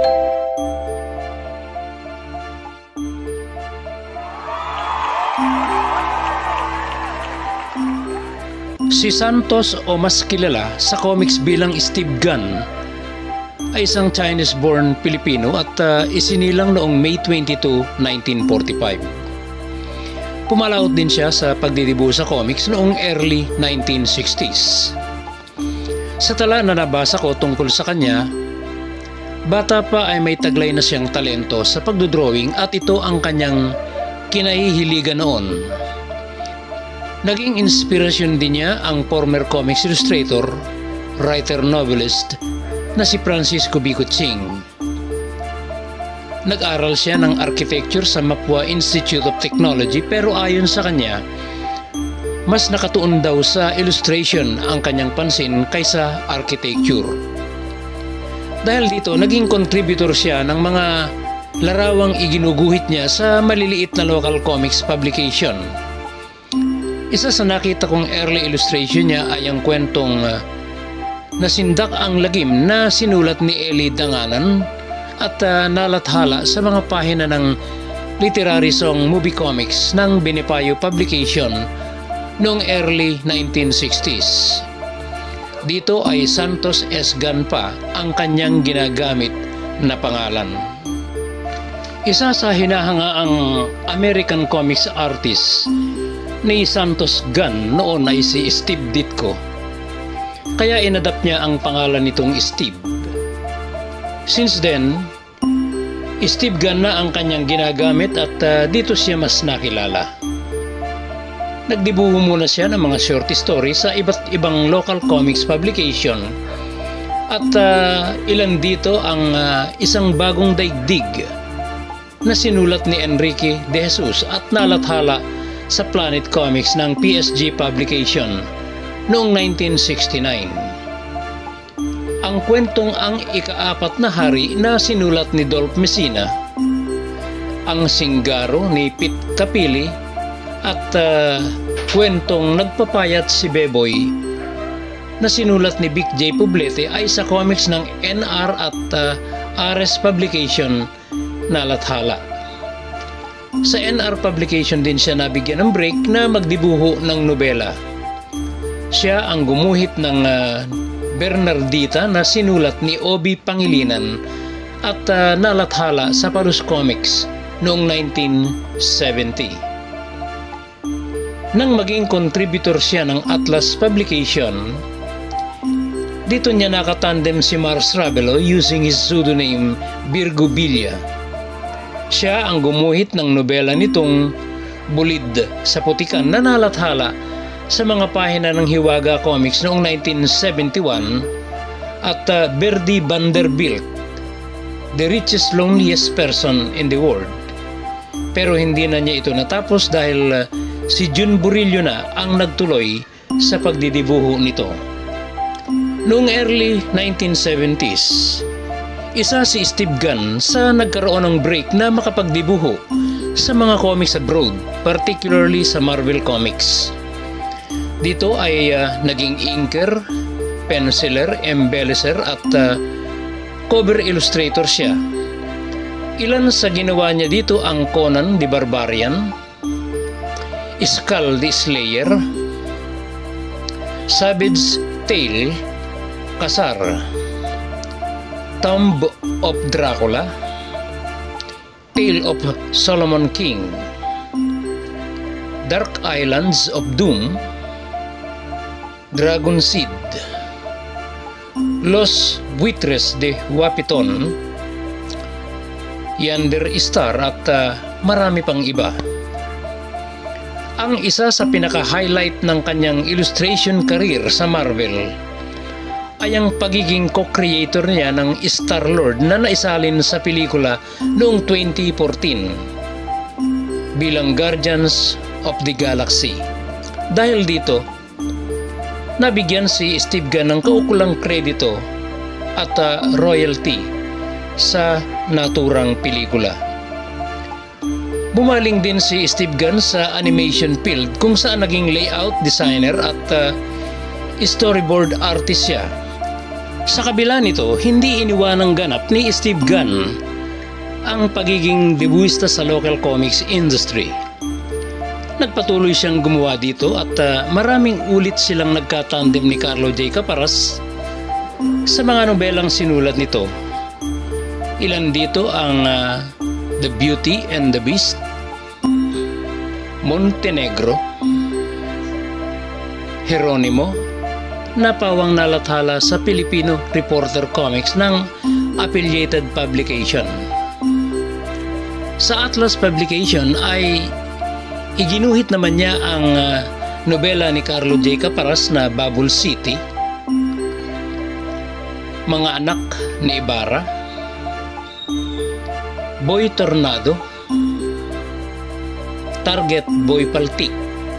Si Santos o mas kilala sa comics bilang Steve Gunn ay isang Chinese-born Pilipino at isinilang noong May 22, 1945. Pumalaot din siya sa pagdidibu sa comics noong early 1960s. Sa tala na nabasa ko tungkol sa kanya, bata pa ay may taglay na siyang talento sa pagdodrawing at ito ang kanyang kinahihiligan noon. Naging inspirasyon din niya ang former comics illustrator, writer-novelist na si Francisco Bicuching. Nag-aral siya ng architecture sa Mapua Institute of Technology pero ayon sa kanya, mas nakatuon daw sa illustration ang kanyang pansin kaysa architecture. Dahil dito, naging contributor siya ng mga larawang iginuguhit niya sa maliliit na local comics publication. Isa sa nakita kong early illustration niya ay ang kwentong Nasindak ang Lagim na sinulat ni Eli Danganan at nalathala sa mga pahina ng literary song movie comics ng Binipayo Publication noong early 1960s. Dito ay Santos S. Gunn pa ang kanyang ginagamit na pangalan. Isa sa hinahangaang American comics artist ni Santos Gunn noon ay si Steve Ditko. Kaya inadapt niya ang pangalan nitong Steve. Since then, Steve Gunn na ang kanyang ginagamit at dito siya mas nakilala. Nagdibuho muna siya ng mga short story sa iba't ibang local comics publication at ilan dito ang isang bagong daigdig na sinulat ni Enrique De Jesus at nalathala sa Planet Comics ng PSG Publication noong 1969. Ang kwentong Ang Ika-4 na Hari na sinulat ni Dolph Messina, Ang Singgaro ni Pete Capilli at kwentong Nagpapayat si Beboy na sinulat ni Vic J. Poblete ay sa comics ng NR at RS Publication nalathala. Sa NR Publication din siya nabigyan ng break na magdibuho ng nobela. Siya ang gumuhit ng Bernardita na sinulat ni Obi Pangilinan at nalathala sa Parus Comics noong 1970. Nang maging contributor siya ng Atlas Publication, dito niya nakatandem si Mars Ravelo using his pseudonym Virgo Villa. Siya ang gumuhit ng nobela nitong Bulid sa Putikan na nalathala sa mga pahina ng Hiwaga Comics noong 1971 at Verdi Vanderbilt, The Richest Loneliest Person in the World. Pero hindi na niya ito natapos dahil si Jun Burillo na ang nagtuloy sa pagdidibuho nito. Noong early 1970s, isa si Steve Gunn sa nagkaroon ng break na makapagdibuho sa mga comics abroad, particularly sa Marvel Comics. Dito ay naging inker, penciler, embellisher at cover illustrator siya. Ilan sa ginawa niya dito ang Conan the Barbarian, Skull the Slayer, Savage Tale, Kasar, Tomb of Dracula, Tale of Solomon King, Dark Islands of Doom, Dragon Seed, Los Buitres de Wapiton, Yonder Star at marami pang iba. Ang isa sa pinaka-highlight ng kanyang illustration career sa Marvel ay ang pagiging co-creator niya ng Star-Lord na naisalin sa pelikula noong 2014 bilang Guardians of the Galaxy. Dahil dito, nabigyan si Steve Gunn ng kaukulang kredito at royalty sa naturang pelikula. Bumaling din si Steve Gunn sa animation field kung saan naging layout designer at storyboard artist siya. Sa kabila nito, hindi iniwanang ganap ni Steve Gunn ang pagiging debuista sa local comics industry. Nagpatuloy siyang gumawa dito at maraming ulit silang nagkatandem ni Carlo J. Caparas sa mga nobelang sinulat nito. Ilan dito ang The Beauty and the Beast, Montenegro, Geronimo, na pawang nalathala sa Filipino Reporter Comics ng affiliated publication. Sa Atlas Publication ay iginuhit naman niya ang nobela ni Carlo J. Caparas na Bubble City, Mga Anak ni Ibarra, Boy Tornado, Target Boy Paltik,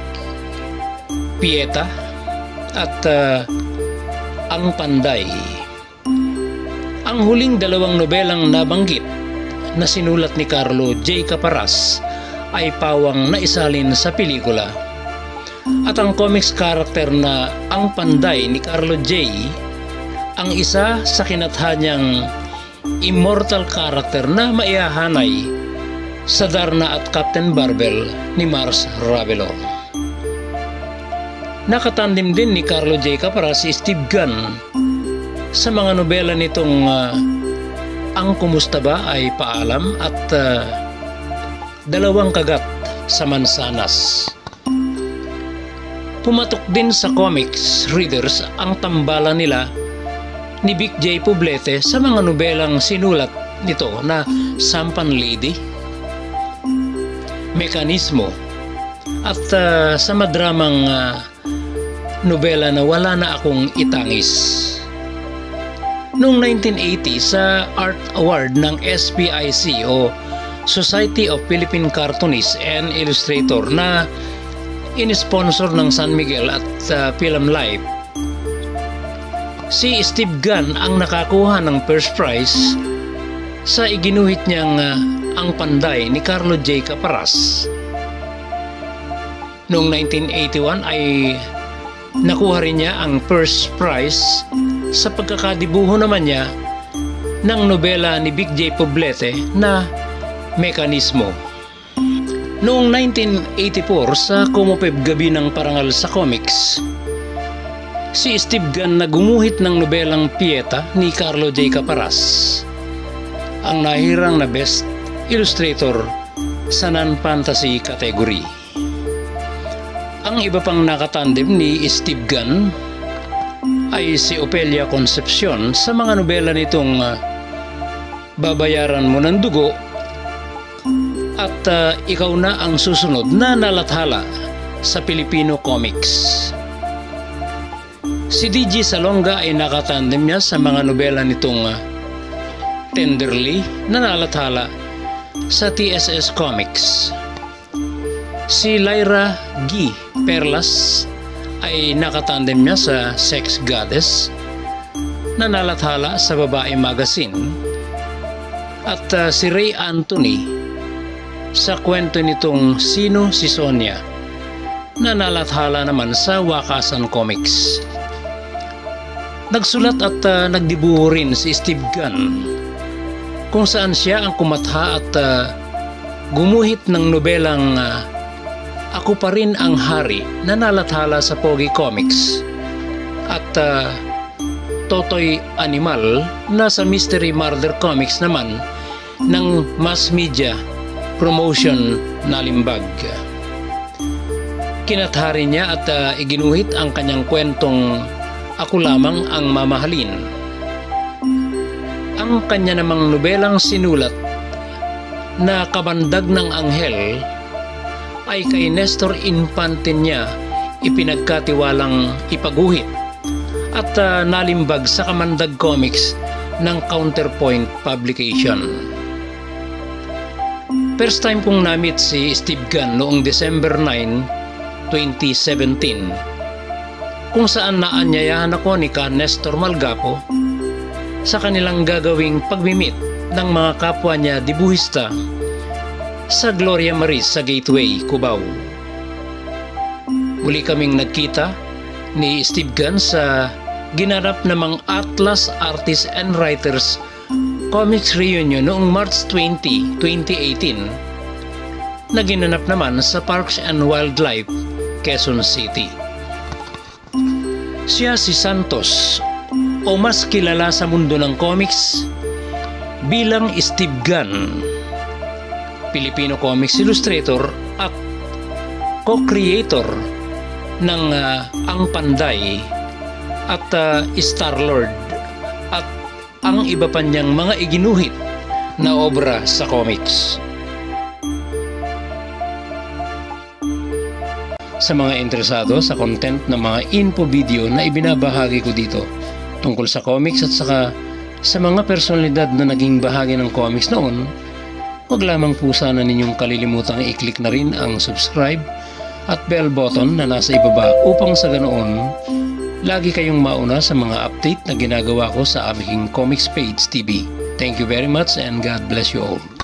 Pieta, at Ang Panday. Ang huling dalawang nobelang nabanggit na sinulat ni Carlo J. Caparas ay pawang naisalin sa pelikula. At ang comics character na Ang Panday ni Carlo J. ang isa sa kinatahanyang immortal character na maihahanay sa Darna at Captain Barbell ni Mars Ravelo. Nakatandem din ni Carlo J. Caparas si Steve Gunn sa mga nobela nitong Ang Kumusta Ba Ay Paalam at Dalawang Kagat sa Mansanas. Pumatok din sa comics readers ang tambalan nila ni Vic J. Poblete sa mga nobelang sinulat nito na Sampan Lady, Mekanismo, at sa madramang nobela na Wala Na Akong Itangis. Noong 1980 sa Art Award ng SPIC o Society of Philippine Cartoonists and Illustrator na in-sponsor ng San Miguel at Film Life, si Steve Gunn ang nakakuha ng first prize sa iginuhit niyang Ang Panday ni Carlo J. Caparas. Noong 1981 ay nakuha rin niya ang first prize sa pagkakadibuho naman niya ng nobela ni Vic J. Poblete na Mekanismo. Noong 1984 sa Comopeb Gabi ng Parangal sa Comics, si Steve Gunn na gumuhit ng nobelang Pieta ni Carlo J. Caparas, ang nahirang na Best Illustrator sa non-fantasy category. Ang iba pang nakatandem ni Steve Gunn ay si Opelia Concepcion sa mga nobela nitong Babayaran Mo ng Dugo at Ikaw Na Ang Susunod na nalathala sa Filipino Comics. Si D.G. Salonga ay nakatandem niya sa mga nobela nitong Tenderly na nalathala sa TSS Comics. Si Lyra G. Perlas ay nakatandem niya sa Sex Goddess na nalathala sa Babae Magazine, at si Ray Anthony sa kwento nitong Sino si Sonia na nalathala naman sa Wakasan Comics. Nagsulat at nagdibuho rin si Steve Gunn kung saan siya ang kumatha at gumuhit ng nobelang Ako Pa Rin Ang Hari na nalathala sa Pogi Comics at Totoy Animal na sa Mystery Murder Comics naman ng Mass Media Promotion Nalimbag. Kinathari niya at iginuhit ang kanyang kwentong Ako Lamang Ang Mamahalin. Ang kanya namang nobelang sinulat na Kabandag ng Anghel ay kay Nestor Infante niya ipinagkatiwalang ipaguhit at nalimbag sa Kamandag Comics ng Counterpoint Publication. First time kong na-meet si Steve Gunn noong December 9, 2017, kung saan naanyayahan ako ni Nestor Malgapo sa kanilang gagawing pagmimit ng mga kapwa niya dibuhista sa Gloria Maris sa Gateway, Cubao. Muli kaming nagkita ni Steve Gunn sa ginanap namang Atlas Artists and Writers Comics Reunion noong March 20, 2018 na ginanap naman sa Parks and Wildlife, Quezon City. Siya si Santos, o mas kilala sa mundo ng comics bilang Steve Gunn, Filipino comics illustrator at co-creator ng Ang Panday at Star-Lord at ang iba pa niyang mga iginuhit na obra sa comics. Sa mga interesado sa content ng mga info video na ibinabahagi ko dito tungkol sa comics at saka sa mga personalidad na naging bahagi ng comics noon, huwag lamang po sana ninyong kalilimutang i-click na rin ang subscribe at bell button na nasa ibaba upang sa ganoon lagi kayong mauna sa mga update na ginagawa ko sa aming Comics Page TV. Thank you very much and God bless you all.